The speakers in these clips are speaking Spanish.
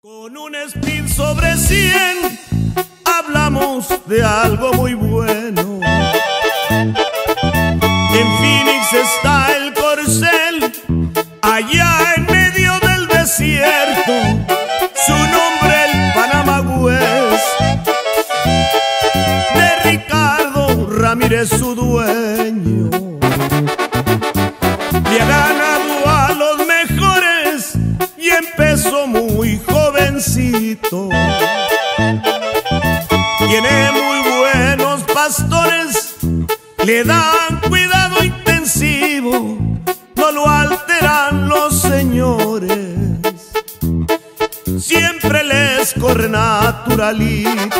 Con un speed sobre 100 hablamos de algo muy bueno. En Phoenix está el corcel, allá en medio del desierto. Su nombre el Panama West, de Ricardo Ramírez su dueño. Le ha ganado a los mejores y empezó muy jovencito. Tiene muy buenos pastores, le dan cuidado intensivo, no lo alteran los señores. Siempre les corre naturalito.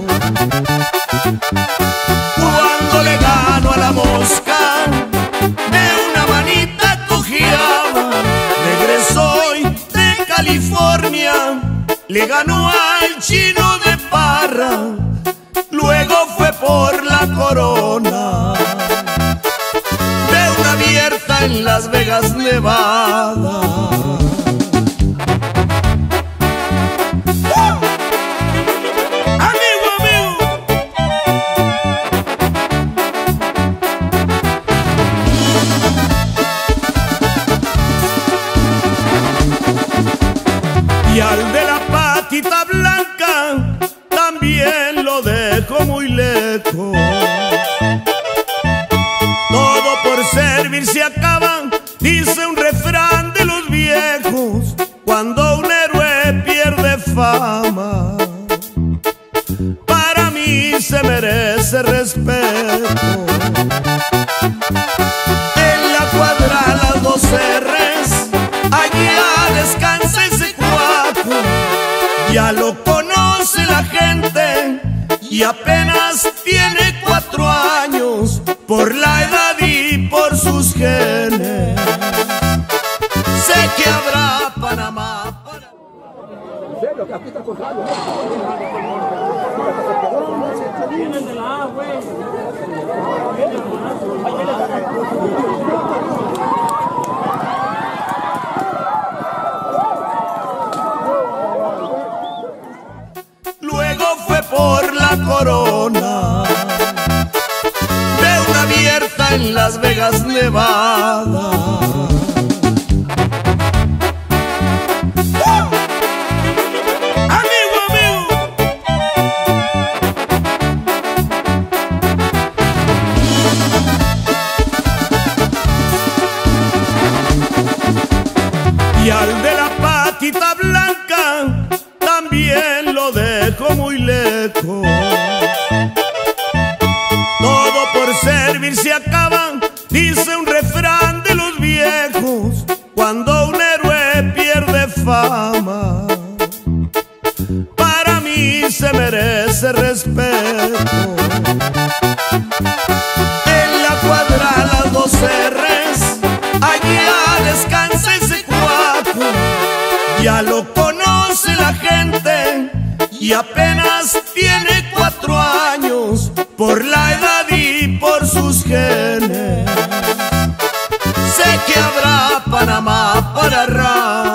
Cuando le gano a la mosca, de una manita cojeaba. Regresó hoy de California, le ganó al Chino de Parra, luego fue por la corona de una abierta en Las Vegas, Nevada. Y al de la patita blanca también lo dejo muy lejos. Todo por servir se acaba, dice un refrán de los viejos. Cuando un héroe pierde fama, para mí se merece respeto. En la cuadra las 2 R's, allá descansa ese cuaco. Ya lo conoce la gente y apenas tiene 4 años, por la edad y por sus genes. Sé que habrá Panamá para... ¿En serio? Que aquí está contrario, Vienen de la A, güey. Luego fue por la corona de una abierta en Las Vegas, Nevada. Y al de la patita blanca también lo dejo muy lejos. Todo por servir se acaba, dice un refrán de los viejos. Cuando un héroe pierde fama, para mí se merece respeto. En la cuadra las 2 R's, allá descansa ese cuaco. Ya lo conoce la gente y apenas tiene 4 años, por la edad y por sus genes. Sé que habrá Panamá para rato.